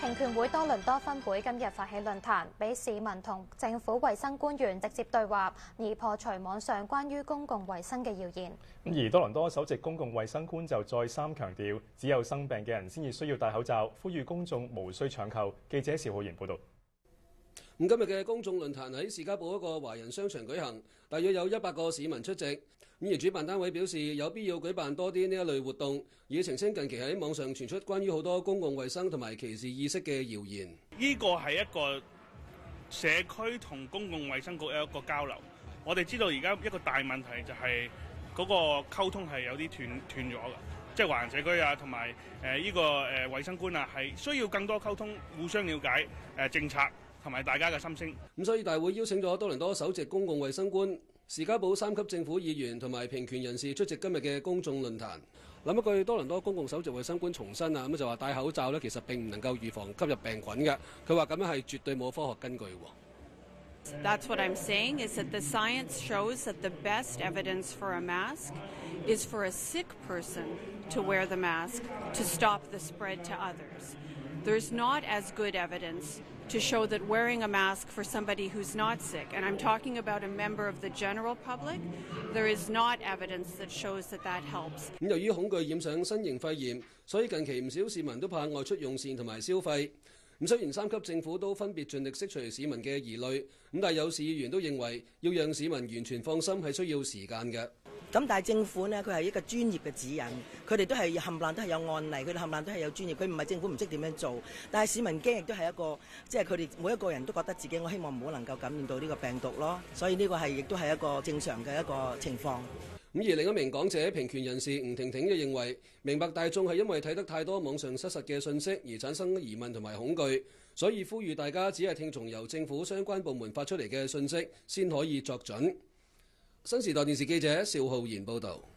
平權會多倫多分會今日發起論壇，俾市民同政府衛生官員直接對話，以破除網上關於公共衛生嘅謠言。 而多倫多首席公共衛生官就再三強調，只有生病嘅人先至需要戴口罩，呼籲公眾無需搶購。記者邵浩然報導。 今日嘅公眾論壇喺士嘉堡一個華人商場舉行，大約有100個市民出席。而主辦單位表示有必要舉辦多啲呢一類活動，以澄清近期喺網上傳出關於好多公共衛生同埋歧視意識嘅謠言。 呢個係一個社區同公共衛生局有一個交流。我哋知道而家一個大問題就係嗰個溝通係有啲斷咗嘅，即係華人社區啊，同埋呢個衛生官啊，係需要更多溝通，互相了解政策同埋大家嘅心聲。 咁所以大會邀請咗多倫多首席公共衛生官、士嘉堡3級政府議員同埋平權人士出席今日嘅公眾論壇。諗一句，多倫多公共首席衛生官重申啊，咁就話戴口罩咧，其實並唔能夠預防吸入病菌嘅。佢話咁樣係絕對冇科學根據。 That's what I'm saying, is that the science shows that the best evidence for a mask is for a sick person to wear the mask to stop the spread to others. There's not as good evidence to show that wearing a mask for somebody who's not sick, and I'm talking about a member of the general public, there is not evidence that shows that that helps. 由於恐懼染上新型肺炎，所以近期唔少市民都怕外出用膳同埋消費。雖然3級政府都分別盡力釋除市民嘅疑慮，但有市議員都認為要讓市民完全放心係需要時間嘅。 咁但係政府呢，佢係一個專業嘅指引，佢哋都係冚唪唥都係有案例，佢哋冚唪唥都係有專業，佢唔係政府唔識點樣做。但係市民驚亦都係一個，即係佢哋每一個人都覺得自己，我希望唔好能夠感染到呢個病毒咯。所以呢個亦都係一個正常嘅一個情況。 而另一名講者平權人士吳婷婷就認為，明白大眾係因為睇得太多網上失實嘅信息而產生疑問同埋恐懼，所以呼籲大家只係聽從由政府相關部門發出嚟嘅信息先可以作準。新時代電視記者邵浩然報導。